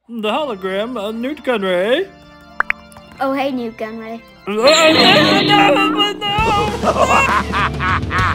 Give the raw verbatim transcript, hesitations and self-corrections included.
The hologram, uh, Newt Gunray. Oh, hey, Newt Gunray. No, no, no.